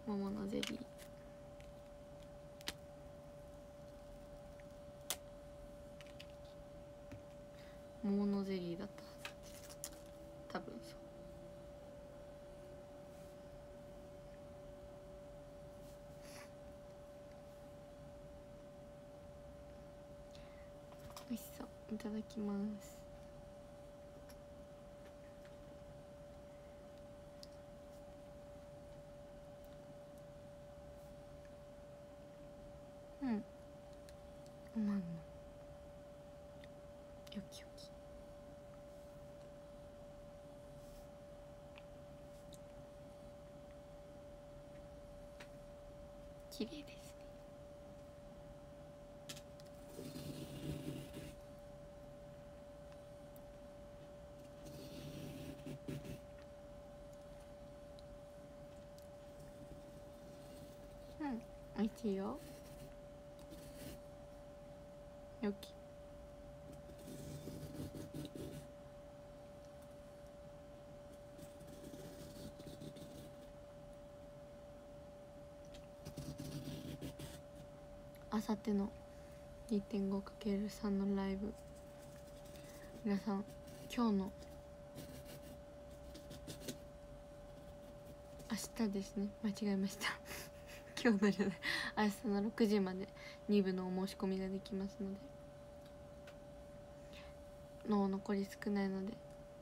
桃のゼリー。桃のゼリーだったはず、多分そう。美味しそう。いただきます。うん、うまいの。よきよき綺麗ですね。うん、美味しいよ。よき。あさっての 2.5×3 のライブ、皆さん今日の明日ですね、間違えました今日のじゃない、明日の6時まで2部のお申し込みができますので、残り少ないので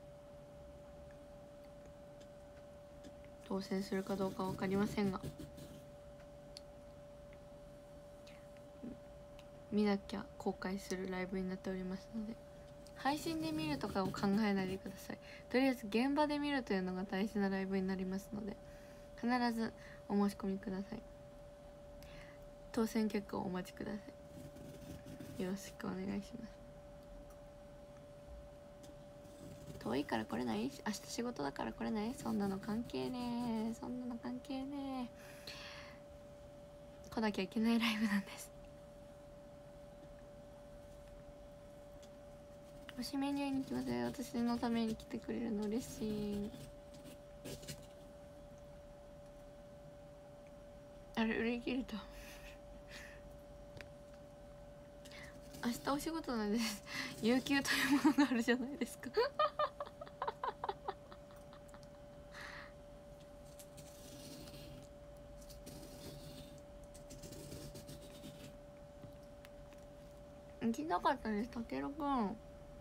当選するかどうか分かりませんが、見なきゃ後悔するライブになっておりますので、配信で見るとかを考えないでください。とりあえず現場で見るというのが大事なライブになりますので、必ずお申し込みください。当選結果をお待ちください。よろしくお願いします。遠いから来れない、明日仕事だから来れない、そんなの関係ねえ、そんなの関係ねえ。来なきゃいけないライブなんです。推しメニューに来ますよ。私のために来てくれるの嬉しい。あれ売り切れた明日お仕事なんです。有給というものがあるじゃないですか行きたかったです、たけるくん。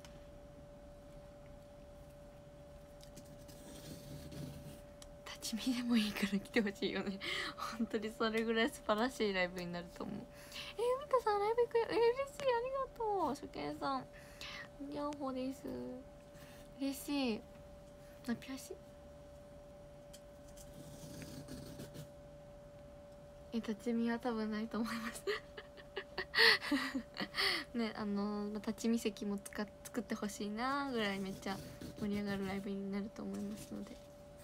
立ち見でもいいから来てほしいよね本当にそれぐらい素晴らしいライブになると思う。みたさんライブ行くよ。嬉しい、ありがとう。初見さんヤンホーです。嬉しい。あ、ピアシ立ち見は多分ないと思いますね、立ち見席も作ってほしいなぐらいめっちゃ盛り上がるライブになると思いますので。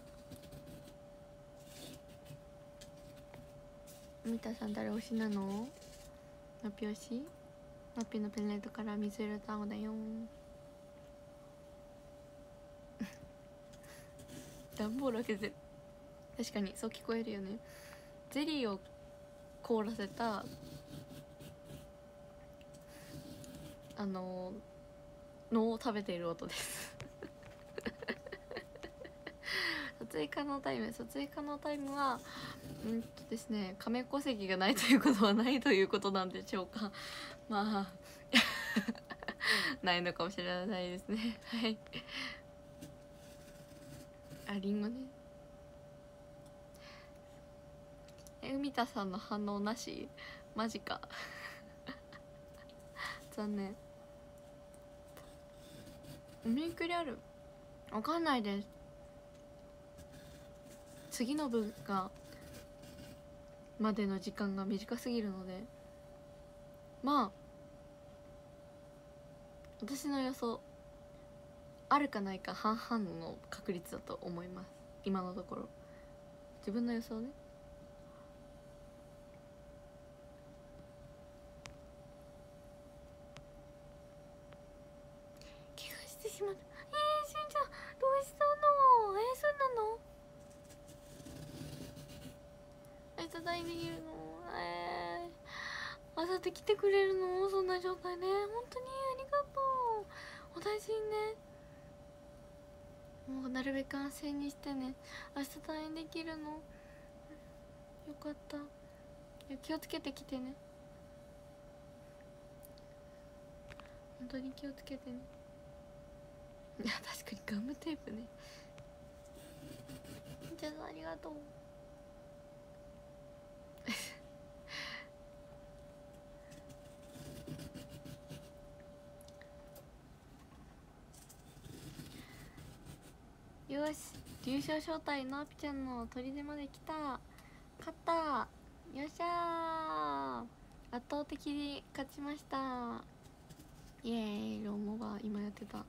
みたさん誰推しなの？マピ推し？マピのペンライトから水色と青だよ段ボール開けてる。確かにそう聞こえるよね。ゼリーを凍らせたのを食べている音です撮影可能タイムはですね、カメ戸籍がないということはないということなんでしょうかまあないのかもしれないですねはいあ、リンゴね。海田さんの反応なし？マジか残念。メイクリある？わかんないです。次の分がまでの時間が短すぎるので、まあ私の予想あるかないか半々の確率だと思います、今のところ。自分の予想ね。怪我してしまった。しんちゃんどうしたの？そうなの？ 待できるの？あさって来てくれるの？そんな状態ね。本当にありがとう。お大事にね。もうなるべく安静にしてね。明日退院できるの？よかった。いや気をつけてきてね。本当に気をつけてね。いや確かにガムテープね。じゃあありがとう。よし、優勝招待のあぴちゃんの砦まで来た。勝った。よっしゃー、圧倒的に勝ちました。イエーイ。ローモバ今やってた。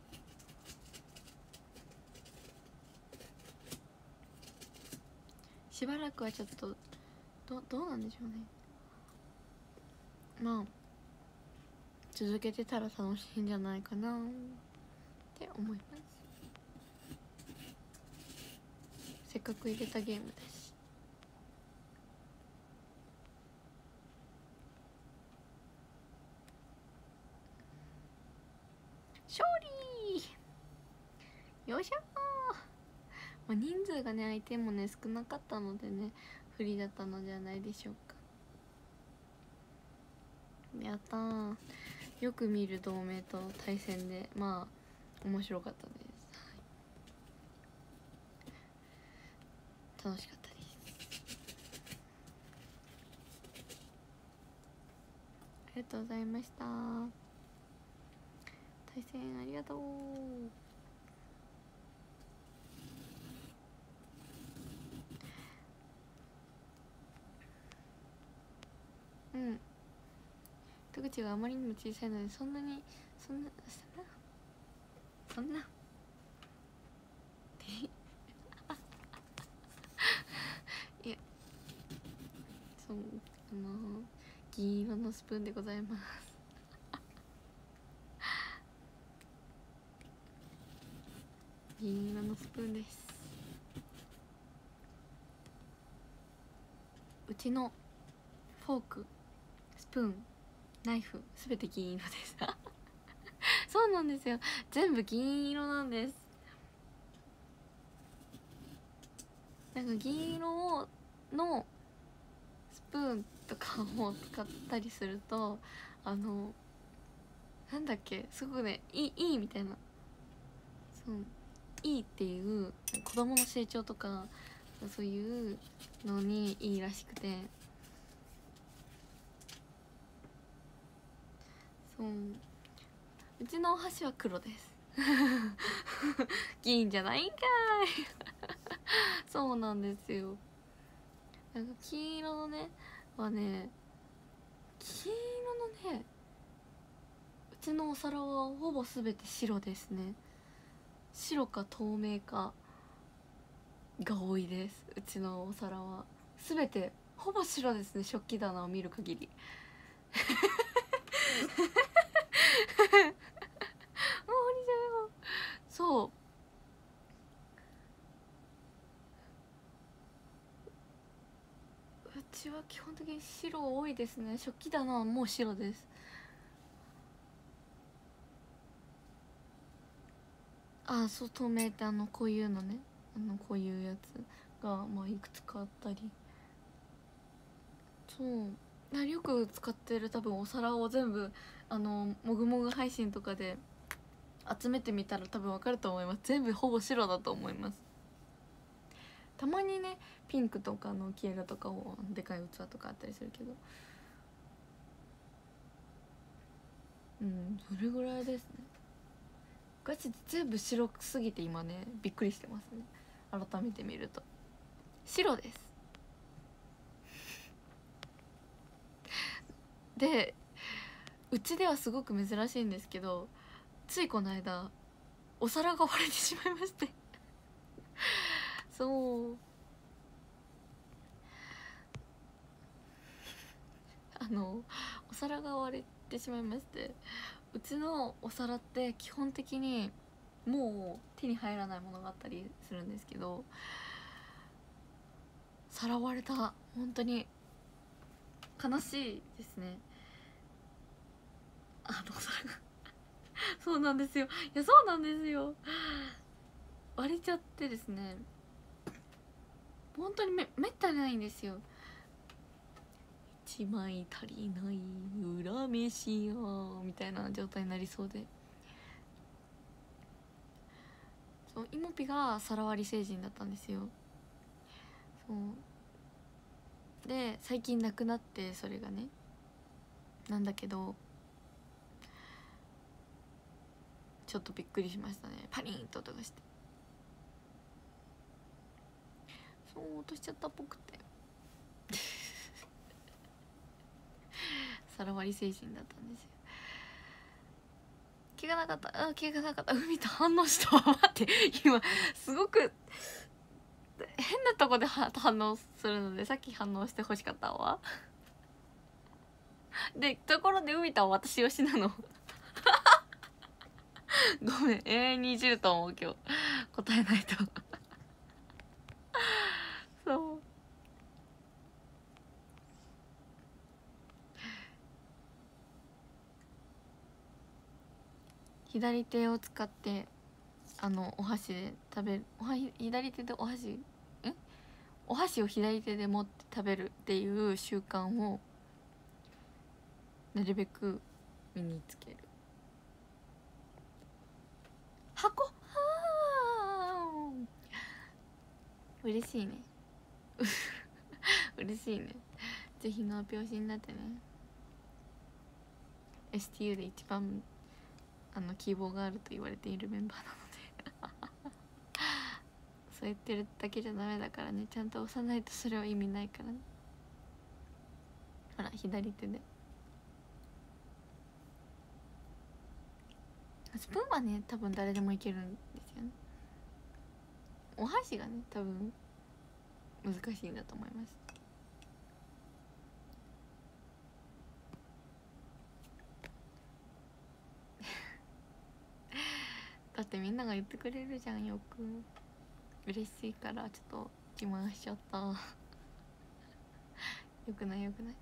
しばらくはちょっとどうなんでしょうね。まあ続けてたら楽しいんじゃないかなって思います。せっかく入れたゲームだし。勝利。よっしゃー。まあ、人数がね相手もね少なかったのでね不利だったのではないでしょうか。やったー。よく見る同盟と対戦でまあ面白かったです。楽しかったです。ありがとうございました。対戦ありがとう。うん。戸口があまりにも小さいのでそんないやそう銀色のスプーンでございます。銀色のスプーンです。うちのフォークスプーンナイフすべて銀色ですそうなんですよ、全部銀色なんです。なんか銀色のスプーンとかを使ったりするとなんだっけすごくねいいみたいな、そういいっていう子供の成長とかそういうのにいいらしくて、そううちのお箸は黒です銀じゃないんかいそうなんですよ。なんか黄色のねはね黄色のねうちのお皿はほぼ全て白ですね。白か透明かが多いです。うちのお皿は全てほぼ白ですね、食器棚を見る限りそううちは基本的に白多いですね。食器棚はもう白です。ああそう透明ってこういうのねこういうやつがまあいくつかあったり、そうよく使ってる多分お皿を全部もぐもぐ配信とかで集めてみたら多分わかると思います。全部ほぼ白だと思います。たまにねピンクとかの消えるとかをでかい器とかあったりするけど、それぐらいですね。ガチで全部白すぎて今ねびっくりしてますね。改めて見ると白ですでうちではすごく珍しいんですけど、ついこの間お皿が割れてしまいましてそうお皿が割れてしまいまして、うちのお皿って基本的にもう手に入らないものがあったりするんですけど、皿割れた。本当に悲しいですね。それがそうなんですよ。いやそうなんですよ。割れちゃってですね、本当にめったにないんですよ。1枚足りない裏飯やみたいな状態になりそうで、そうイモピが皿割り星人だったんですよ。そうで最近なくなって、それがね、なんだけどちょっとびっくりしましたね。パリンと音がして、そう落としちゃったっぽくて皿割り星人だったんですよ。気がなかった。気がなかった。海と反応した待って今すごく変なとこで反応するので、さっき反応してほしかったわでところで海とは私推しなのごめん、永遠にいじると思う今日答えないとそう左手を使ってお箸で食べる、左手でお箸を左手で持って食べるっていう習慣をなるべく身につける。箱はー嬉しいね嬉しいね。ぜひの拍子になってね。 STU で一番希望があると言われているメンバーなのでそう言ってるだけじゃダメだからね、ちゃんと押さないとそれは意味ないからね。ほら左手でスプーンはね多分誰でもいけるんですよね。お箸がね多分難しいんだと思います。だってみんなが言ってくれるじゃん、よく。嬉しいからちょっと自慢しちゃったよくないよくない。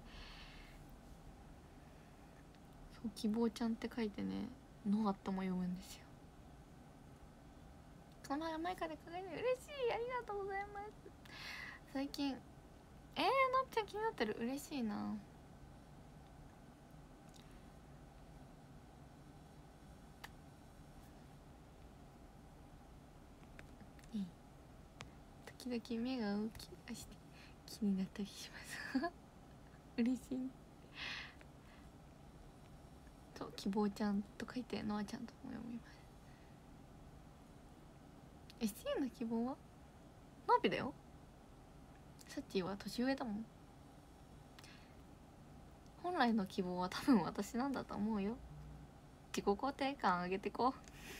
そう希望ちゃんって書いてね、ノアットも読むんですよ。この前から書いて嬉しい、ありがとうございます。最近なっちゃん気になってる、嬉しいな。時々目が動き出して気になったりします嬉しい。と希望ちゃんと書いてノアちゃんとも読みます。ST の希望はナーピだよ。サッチーは年上だもん。本来の希望は多分私なんだと思うよ。自己肯定感上げてこう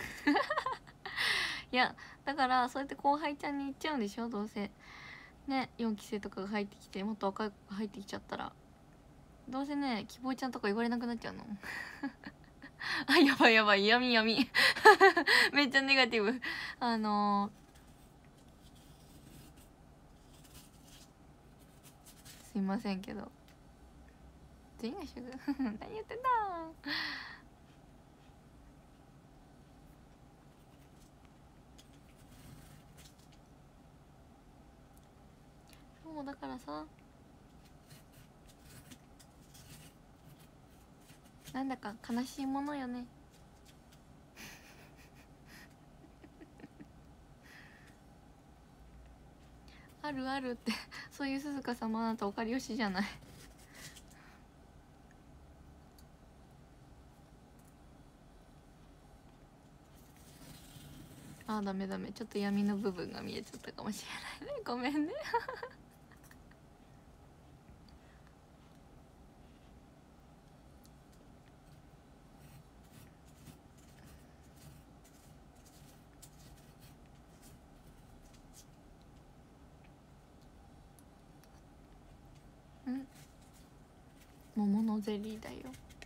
いやだからそうやって後輩ちゃんに言っちゃうんでしょ、どうせね。4期生とかが入ってきてもっと若い子が入ってきちゃったらどうせね希望ちゃんとか言われなくなっちゃうのやばいやばい、闇闇めっちゃネガティブ。すいませんけど何言ってんだもうだからさ、なんだか悲しいものよねあるあるってそういう鈴鹿様、あなたおかりよしじゃないダメダメ、ちょっと闇の部分が見えちゃったかもしれないね、ごめんね桃のゼリーだよ、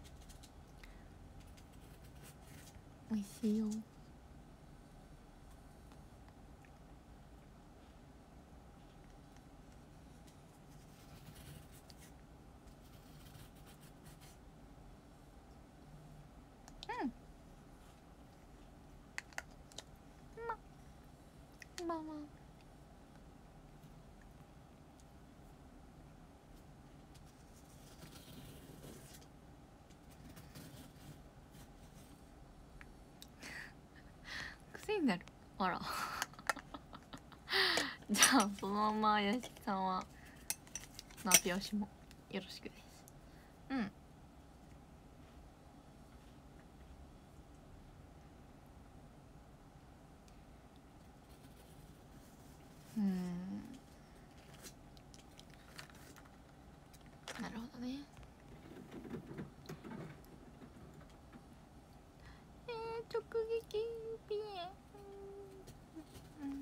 美味しいよ。 ばんは。癖になる。あらじゃあそのまま屋敷さんはナピオシもよろしくです。なるほどね。直撃ピエン、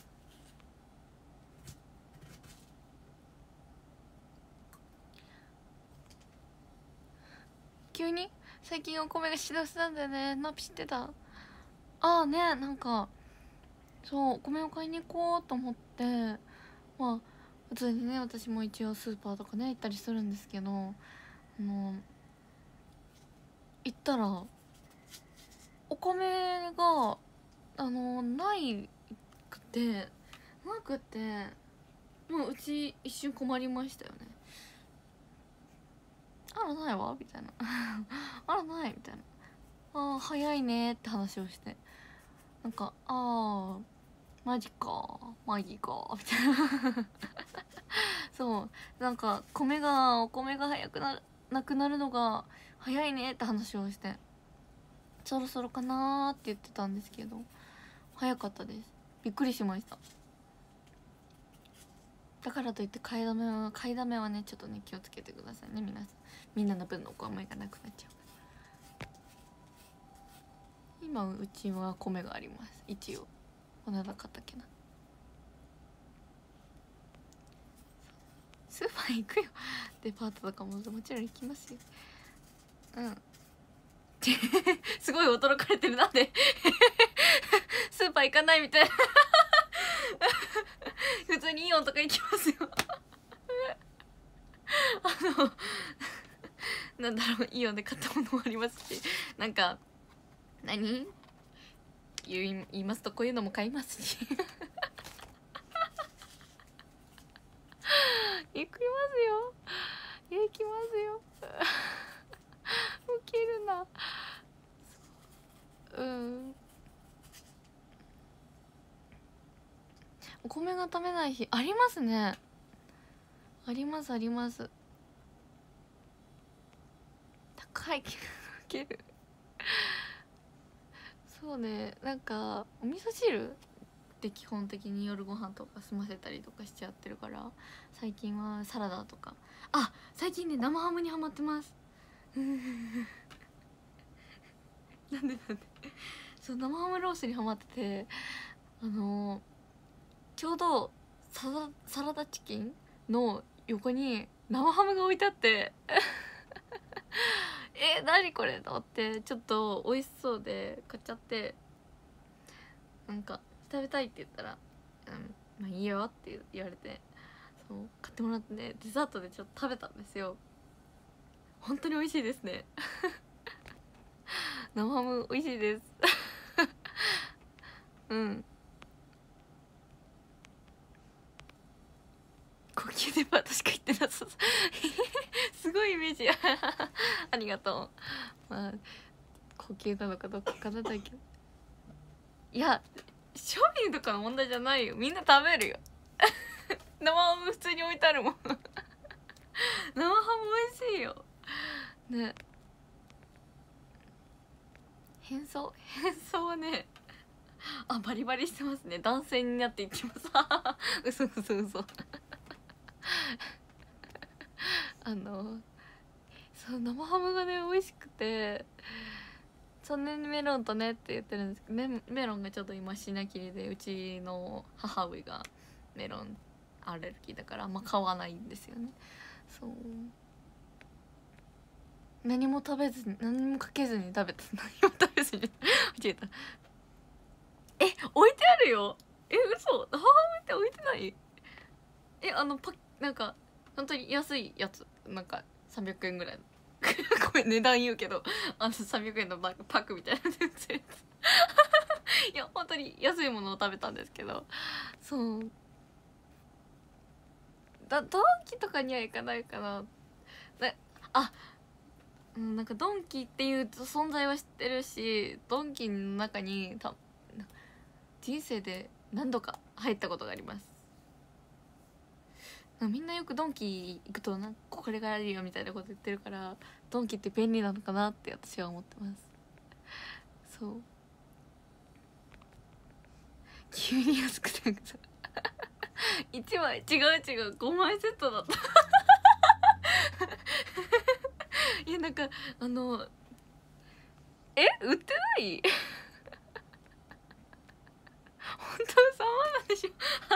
急に最近お米が品薄なんだよね。ナピ知ってた？ああね、なんかそうお米を買いに行こうと思って、まあ普通にね私も一応スーパーとかね行ったりするんですけど、行ったらお米がないくてもううち一瞬困りましたよね。あらないわみたいなあらないみたいな、ああ早いねって話をして、なんかああマジかマジかみたいなそうなんかお米が早くなくなるのが早いねって話をして、そろそろかなーって言ってたんですけど早かったです。びっくりしました。だからといって買いだめはねちょっとね気をつけてくださいね皆さん。みんなの分のお米がなくなっちゃう。今うちは米があります。一応この間買ったっけな。スーパー行くよデパートとかももちろん行きますよ。すごい驚かれてる。なんでスーパー行かないみたいな普通にイオンとか行きますよなんだろう、イオンで買ったものもありますし、なんか言いますとこういうのも買いますし行きますよ行きますよウケるな。お米が食べない日ありますね。ありますあります。高いけるそうね、なんかお味噌汁で基本的に夜ご飯とか済ませたりとかしちゃってるから、最近はサラダとか、最近ね生ハムにハマってますなんでそう生ハムロースにハマってて、ちょうどサラダチキンの横に生ハムが置いてあって何これと思ってちょっと美味しそうで買っちゃって、なんか食べたいって言ったら「まあいいよ」って言われて、そう買ってもらってね、デザートでちょっと食べたんですよ。本当に美味しいですね生ハム美味しいです高級デパートしか行ってなさそうすごいイメージありがとう。まあ高級なのかどうかわからないけど、いや商品とかの問題じゃないよ、みんな食べるよ生ハム普通に置いてあるもん生ハム美味しいよね。変装はねバリバリしてますね。男性になっていきます嘘そう生ハムがね美味しくて、そんなにメロンとねって言ってるんですけど、メロンがちょっと今品切りで、うちの母上がメロンアレルギーだからあんま買わないんですよね。そう何もかけずに食べた何も食べずに間違えた。置いてあるよ。嘘、生ハムって置いてない？なんか本当に安いやつ、なんか300円ぐらいのごめん値段言うけど300円のパックみたいなやついや本当に安いものを食べたんですけど、そうドンキとかには行かないかな。あ、なんかドンキっていう存在は知ってるし、ドンキの中に人生で何度か入ったことがあります。みんなよくドンキ行くとなんかこれがあるよみたいなこと言ってるから、ドンキって便利なのかなって私は思ってます。そう急に安くて1枚違う5枚セットだったいやなんか売ってない本当3万なんでしょ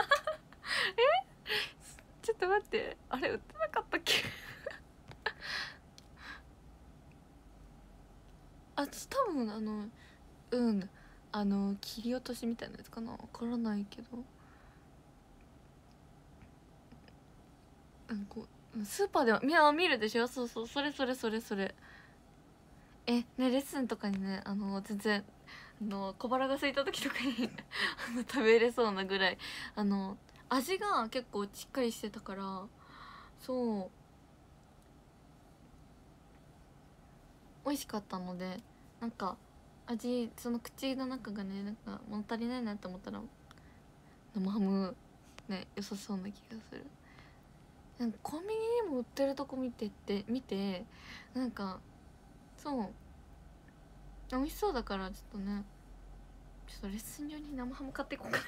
ちょっと待って、あれ売ってなかったっけ私多分切り落としみたいなやつかな、わからないけど、こうスーパーでは見るでしょ。そうそれね、レッスンとかにね全然小腹が空いた時とかに食べれそうなぐらい味が結構しっかりしてたから、そう美味しかったので、なんかその口の中がねなんか物足りないなって思ったら生ハムね良さそうな気がする。なんかコンビニにも売ってるとこ見てなんかそう美味しそうだからちょっとね、ちょっとレッスン用に生ハム買っていこうか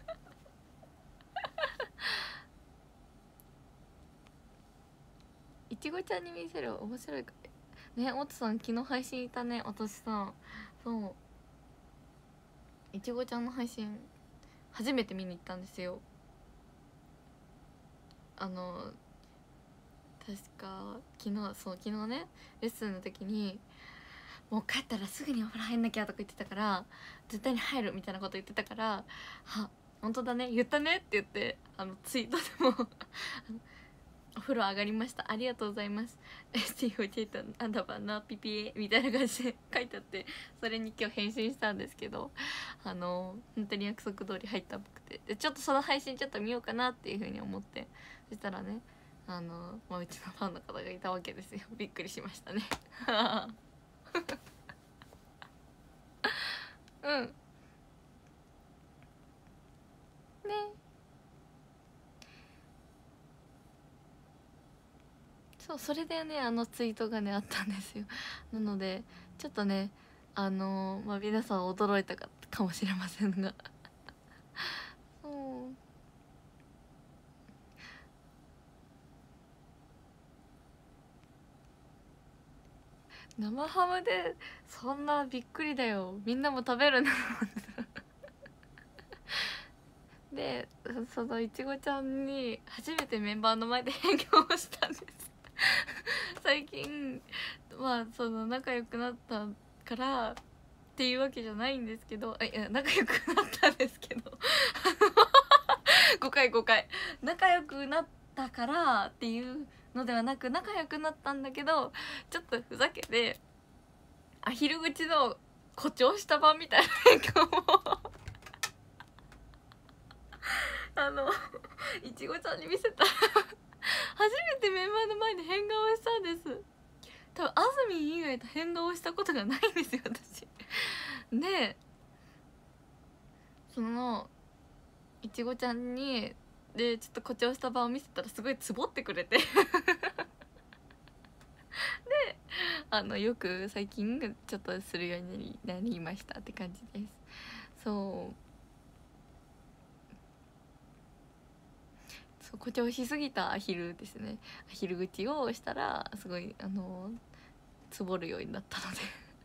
ないちごちゃんに見せる面白いかね。おつさん昨日配信いたね。私さ、そういちごちゃんの配信初めて見に行ったんですよ。確か昨日ねレッスンの時にもう帰ったらすぐにお風呂入んなきゃとか言ってたから、絶対に入るみたいなこと言ってたから、あ本当だね言ったねって言ってツイートでもお風呂上がりました、ありがとうございます STOJ とアンダーバーな PPA みたいな感じで書いてあって、それに今日返信したんですけど、本当に約束通り入ったっぽくて、でちょっとその配信ちょっと見ようかなっていうふうに思って、そしたらねうちのファンの方がいたわけですよ。びっくりしましたねうんね、そうそれでねツイートがねあったんですよ。なのでちょっとね皆さん驚いたかもしれませんがそう生ハムでそんなびっくりだよ、みんなも食べるなでそのいちごちゃんに初めてメンバーの前で変顔をしたんです最近その仲良くなったからっていうわけじゃないんですけど、いや仲良くなったんですけど誤解仲良くなったからっていうのではなく、仲良くなったんだけどちょっとふざけてアヒル口の誇張した版みたいな変顔をいちごちゃんに見せたら初めてメンバーの前で変顔をしたんです。多分あずみん以外と変顔をしたことがないんですよ私でそのいちごちゃんにちょっと誇張した場を見せたらすごいツボってくれてでよく最近ちょっとするようになりましたって感じです。そう誇張しすぎたアヒルですね。アヒル口をしたらすごいつぼるようになったので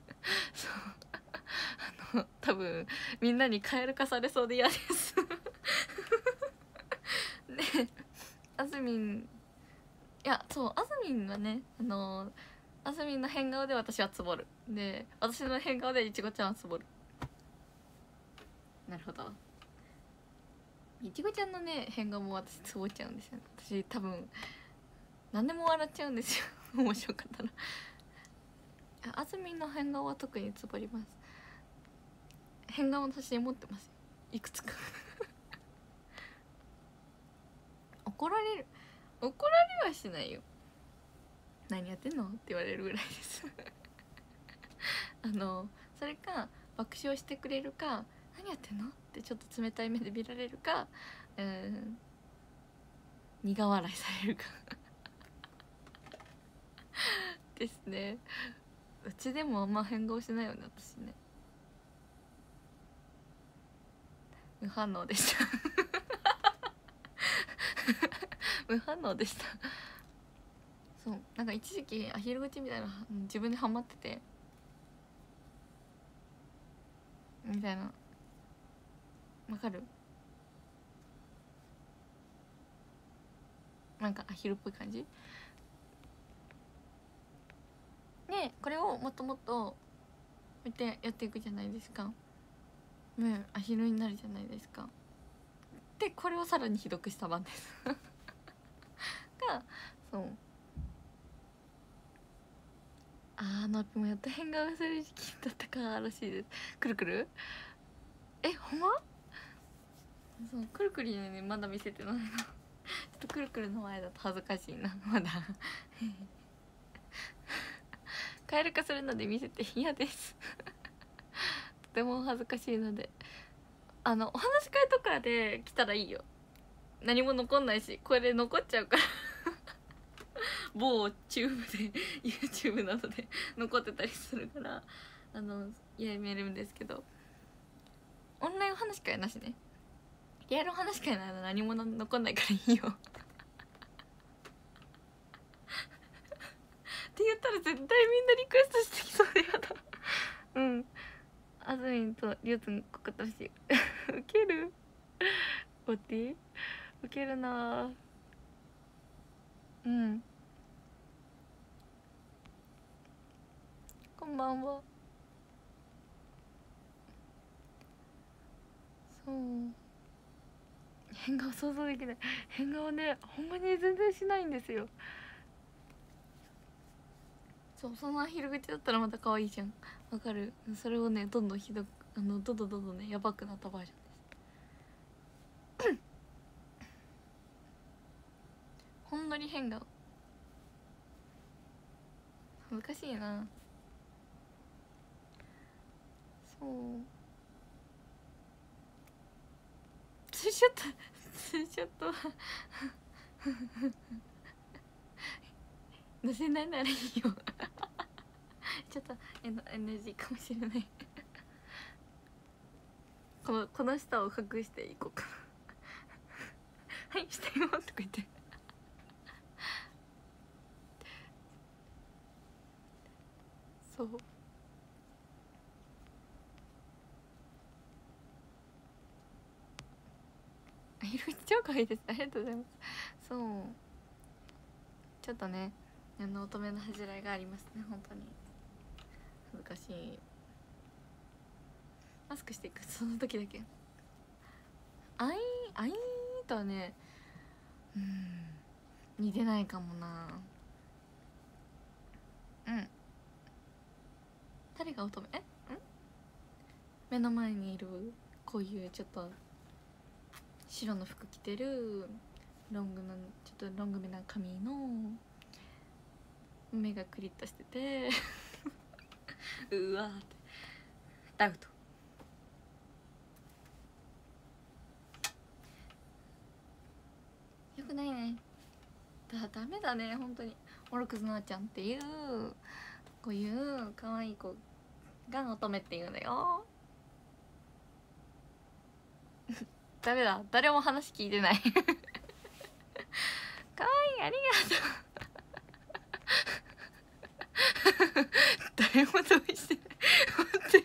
そう多分みんなにカエル化されそうで嫌ですであずみんそうあずみんはねあずみんの変顔で私はつぼる、で私の変顔でいちごちゃんはつぼる。なるほど、いちごちゃんのね変顔も私つぼっちゃうんですよね。私多分何でも笑っちゃうんですよ面白かったらあずみんの変顔は特につぼります。 変顔の写真持ってますよ、いくつか怒られはしないよ。何やってんのって言われるぐらいですそれか爆笑してくれるか、何やってんのってちょっと冷たい目で見られるか、苦笑いされるかですね。うちでもあんま変顔しないよね私ね。無反応でした無反応でしたそう、なんか一時期アヒル口みたいな自分でハマっててみたいな、わかる？なんかアヒルっぽい感じで、これをもっともっと見てやっていくじゃないですか。ね、アヒルになるじゃないですか。でこれをさらにひどくした版ですが、そう、ナッピもやっと変顔する時期だったからしいです。くるくる、ほんま？そう、くるくるね、まだ見せてないのちょっとくるくるの前だと恥ずかしいなまだカエル化するので見せて嫌ですとても恥ずかしいので、お話し会とかで来たらいいよ。何も残んないし、これ残っちゃうから某チューブで YouTube などで残ってたりするからやめるんですけど、オンラインお話し会なしね。リアルお話し会なら何も残んないからいいよって言ったら絶対みんなリクエストしてきそうでやだうん、あずみんとりょうつんこかったしウケるおって、ウケるな。うん、こんばんは。そう、変顔想像できない。変顔ね、ほんまに全然しないんですよ。そう、そのアヒル口だったらまた可愛いじゃん。わかる？それをね、どんどんひどくどんどんね、やばくなったバージョンですほんのり変顔難しいな。そう、ツーショットツーショットは載せないならいいよちょっとNG かもしれないこの下を隠していこうかなはいしてよとか言ってそうひろみ超可愛いです。ありがとうございます。そう、ちょっとね、乙女の恥じらいがありますね。本当に難しい。マスクしていく、その時だけアイーとはね、似てないかもな。誰が乙女？目の前にいるこういうちょっと白の服着てるちょっとロングめな髪の目がクリッとしててうわーってダウト。よくないね。ダメだね本当に。オロクズナーちゃんっていうこういう可愛い子が乙女っていうんだよダメだ、誰も話聞いてない可愛い、ありがとう誰も同意してない本当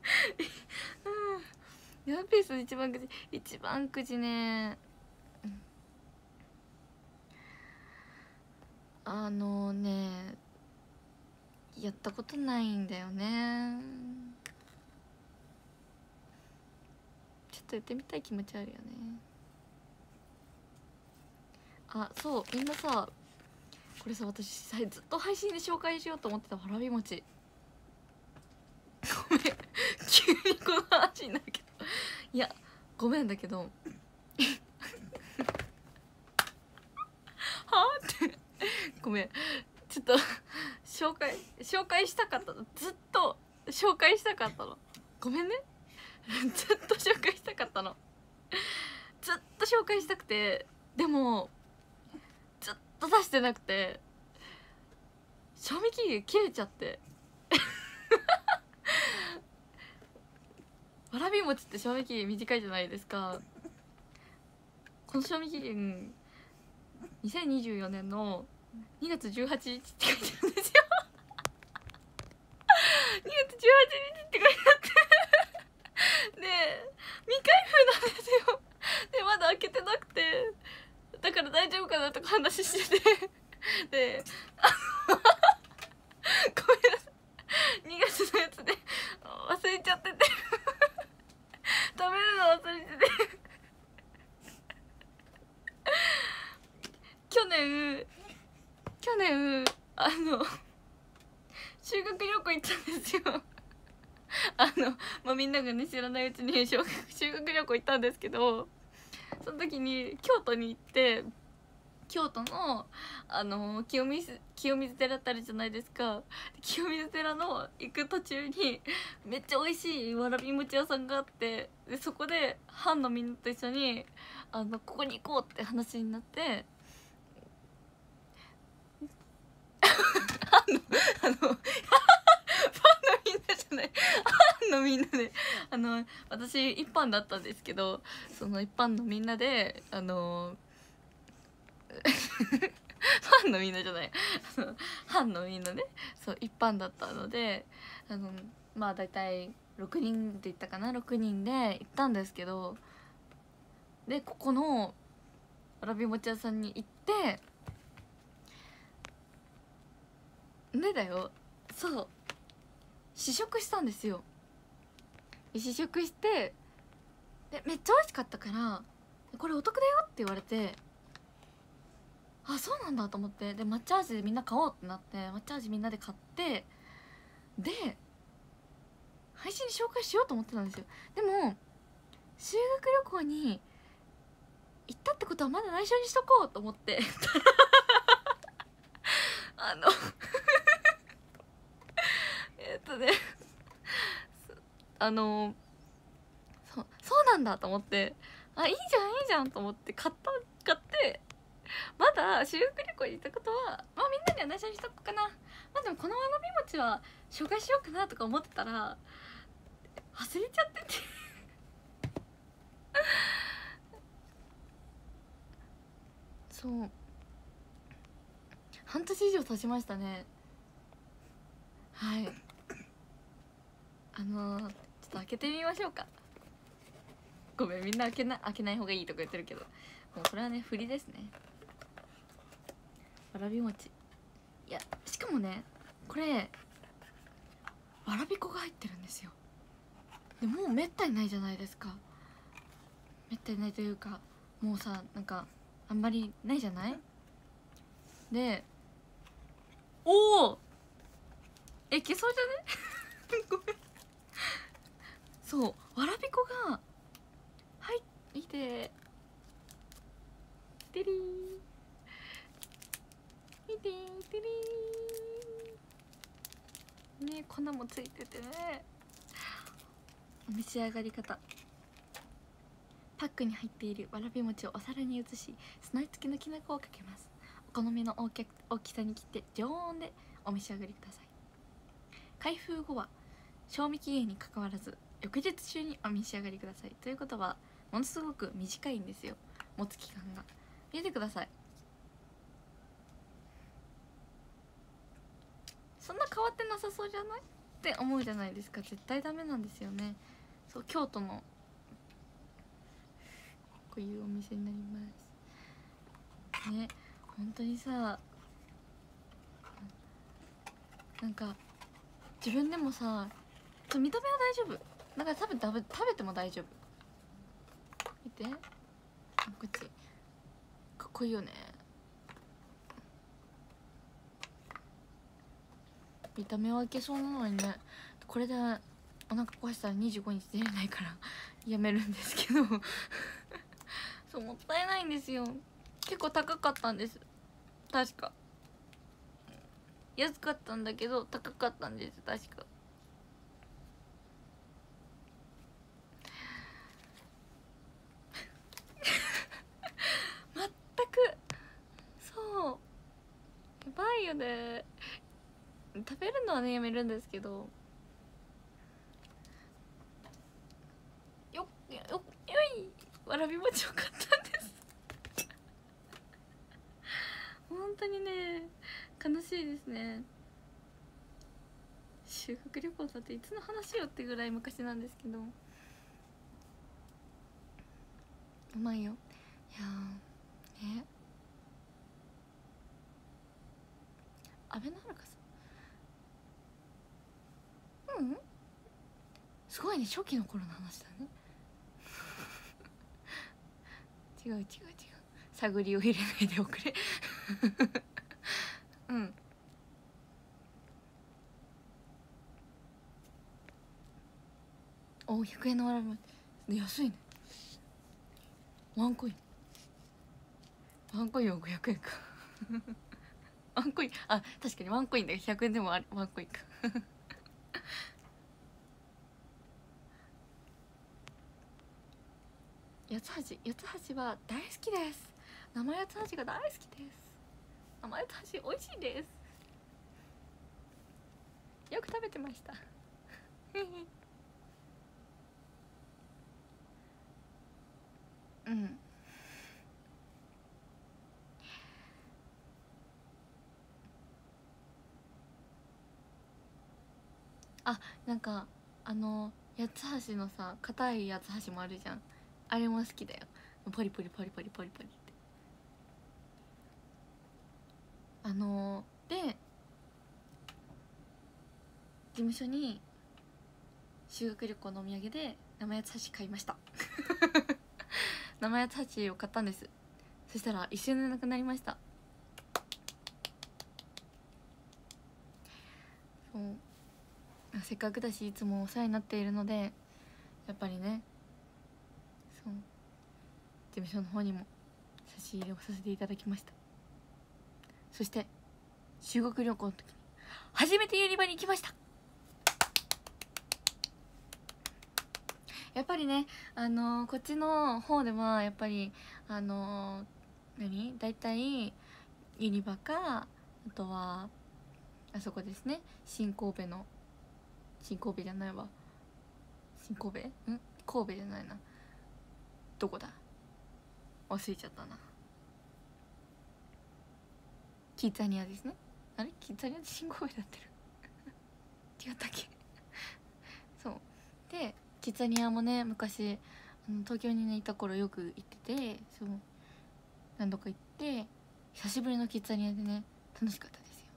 にワンピース一番くじね。やったことないんだよね。ちょっとやってみたい気持ちあるよね。あ、そう、みんなさ、これさ、私ずっと配信で紹介しようと思ってたわらび餅ごめん、 急にこの話になるけどいやごめんだけどはってごめんちょっと紹介したかったの、ずっと紹介したかったの、ごめんねずっと紹介したかったの、ずっと紹介したくて、でもずっと出してなくて賞味期限切れちゃってわらび餅って賞味期限短いじゃないですか。この賞味期限2024年の2月18日って書いてあるんですよ2月18日って書いてあってで未開封なんですよ。でまだ開けてなくて、だから大丈夫かなとか話しててでごめんなさい、2月のやつで忘れちゃってて食べるの忘れてて去年修学旅行行ったんですよまあ、みんながね知らないうちに修学旅行行ったんですけど、その時に京都に行って、京都の清水寺ってあるじゃないですか。清水寺の行く途中にめっちゃ美味しいわらび餅屋さんがあって、でそこで班のみんなと一緒にここに行こうって話になってファンのみんなじゃないファンのみんなで私一般だったんですけど、その一般のみんなでファンのみんなじゃない班のみんなね、そう一般だったのでまあ大体6人で行ったかな、6人で行ったんですけど、でここのわらび餅屋さんに行ってねだよ、そう試食したんですよ。試食してでめっちゃ美味しかったから「これお得だよ」って言われて、あそうなんだと思って、で抹茶味でみんな買おうってなって抹茶味みんなで買って、で配信に紹介しようと思ってたんですよ。でも修学旅行に行ったってことはまだ内緒にしとこうと思ってねそうなんだと思って、あいいじゃんと思って買って、まだ修学旅行に行ったことはまあみんなには内緒にしとこうかな、まあでもこのわらび餅は紹介しようかなとか思ってたら忘れちゃっててそう半年以上経ちましたね。はいちょっと開けてみましょうか。ごめんみんな開けない方がいいとか言ってるけど、もうこれはね振りですね。わらび餅、いやしかもねこれわらび粉が入ってるんですよ。でもうめったにないじゃないですか。めったにないというかもうさなんかあんまりないじゃない。でおおいけそうじゃねごめん、そうわらび粉が入っててりー見ててりーね、粉もついててね。お召し上がり方、パックに入っているわらび餅をお皿に移し砂付きのきな粉をかけます。お好みの大きさに切って常温でお召し上がりください。開封後は賞味期限にかかわらず翌日中にお召し上がりください。ということはものすごく短いんですよ、持つ期間が。見てください、そんな変わってなさそうじゃないって思うじゃないですか。絶対ダメなんですよね。そう京都のこういうお店になりますね。本当にさなんか自分でもさ見た目は大丈夫だから多分食べても大丈夫。見てこっちかっこいいよね。見た目はいけそうなのにね。これでお腹壊したら25日出れないからやめるんですけどそうもったいないんですよ。結構高かったんです、確か。安かったんだけど高かったんです、確か。全くそうやばいよね。食べるのはねやめるんですけど、よいわらび餅を買ったんです本当にね悲しいですね。修学旅行だっていつの話よってぐらい昔なんですけど、うまいよ。いやーね、安倍のハルカさん、すごいね、初期の頃の話だね違う違う違う、探りを入れないでおくれお、100円のわらび餅安いね。ワンコインは500円かワンコイン、あ、確かにワンコインだけ100円でもある、ワンコインか八つ橋は大好きです。生八つ橋が大好きです。生八つ橋美味しいです。よく食べてましたあ、なんか八つ橋のさ、硬い八つ橋もあるじゃん。あれも好きだよ。ポリポリポリポリポリポリってで事務所に修学旅行のお土産で生八つ橋買いました生八つ橋を買ったんです。そしたら一瞬でなくなりました。そう、せっかくだしいつもお世話になっているので、やっぱりね、そう事務所の方にも差し入れをさせていただきました。そして修学旅行の時に初めてユニバに行きました。やっぱりね、こっちの方ではやっぱりだいたいユニバか、あとはあそこですね、新神戸の、新神戸じゃないわ、新神戸神戸じゃないな、どこだ忘れちゃったな。キッザニアですね。あれキッザニアって新神戸だってる違ったっけそうで、キッザニアもね昔東京にねいた頃よく行ってて、そう何度か行って、久しぶりのキッザニアでね楽しかったですよ。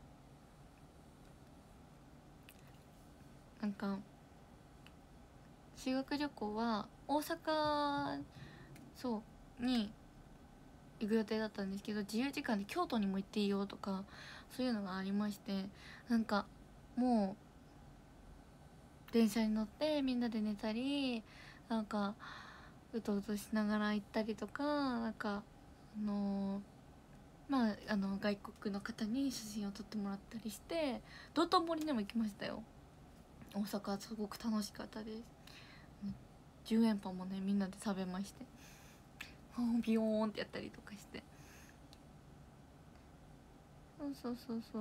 なんか修学旅行は大阪そうに行く予定だったんですけど、自由時間で京都にも行っていいよとかそういうのがありまして、なんかもう電車に乗ってみんなで寝たり、なんかうとうとしながら行ったりとか、なんか外国の方に写真を撮ってもらったりして、道頓堀にも行きましたよ。大阪はすごく楽しかったです。10円パンもねみんなで食べまして、ビヨーンってやったりとかして、そう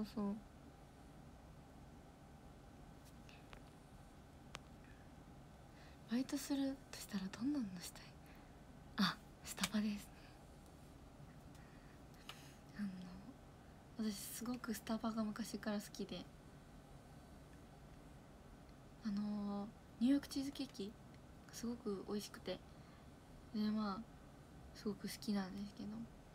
バイトするとしたらどんなのしたい？あ、スタバですね。私すごくスタバが昔から好きで、ニューヨークチーズケーキがすごく美味しくて、でまあすごく好きなんですけど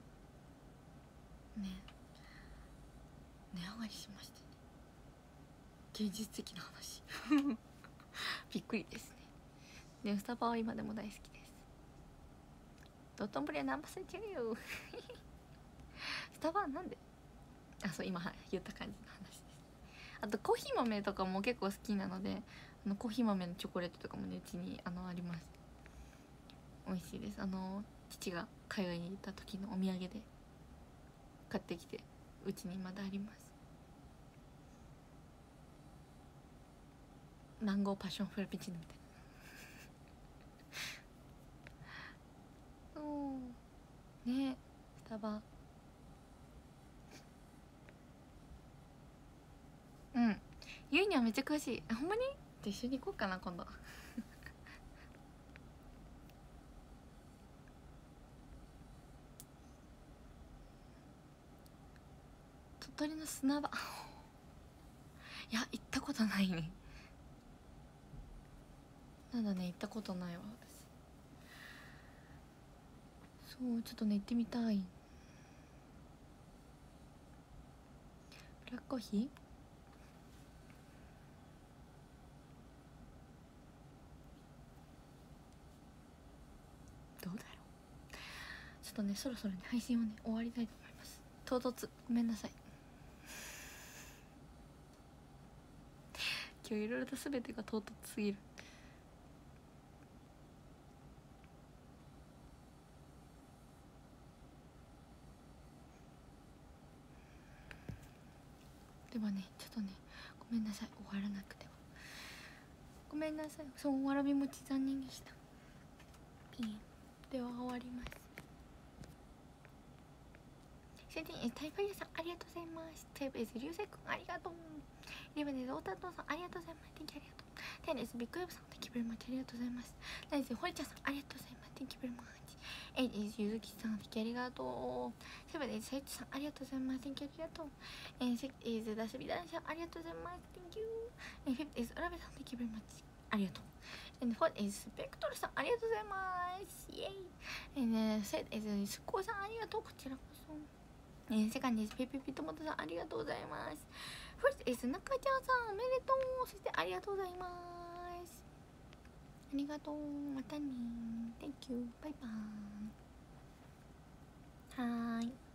ね、値上がりしましてね、現実的な話びっくりですね。でスタバは今でも大好きです。道頓堀はナンパされてるよスタバはなんで、あ、そう今言った感じの話です。 あとコーヒー豆とかも結構好きなので、コーヒー豆のチョコレートとかもねうちにあります。美味しいです。父が海外に行った時のお土産で買ってきてうちにまだあります。マンゴーパッションフラペチーノみたいな。そうね、スタバ。うん、ゆいにはめっちゃ詳しい。ほんまに？じゃ一緒に行こうかな今度。鳥取の砂場いや行ったことないね。なんだね、行ったことないわ私。そうちょっとね行ってみたい。ブラックコーヒーどうだろう。ちょっとねそろそろね配信をね終わりたいと思います。唐突ごめんなさい。今日いろいろと全てが唐突すぎる。ではねちょっとねごめんなさい、終わらなくてはごめんなさい。そうわらび餅残念でした。ピンでは終わります。セティンタイパイヤさんありがとうございます。テープ S 流星くんありがとう。リベネズオータトンさんありがとうございます。Thank you ありがとう。テンレスビッグウェブさん Thank you very much ありがとうございます。ナイスホイチャさんありがとうございます。Thank you very much。エイジゆずきさん Thank you ありがとう。セブンエイジサイトさんありがとうございます。Thank you ありがとう。セクイズダスビダンさんありがとうございます。Thank you。フィフイズラベさん Thank you very much ありがとう。フォーイズスペクトルさんありがとうございます。イエイ。セイズスコーさんありがとう。こちらこそ。セカンドです。ペペピトモトさんありがとうございます。ファーストです。中ちゃんさんおめでとう。そしてありがとうございます。ありがとう。またね。Thank you。バイバーイ。はーい。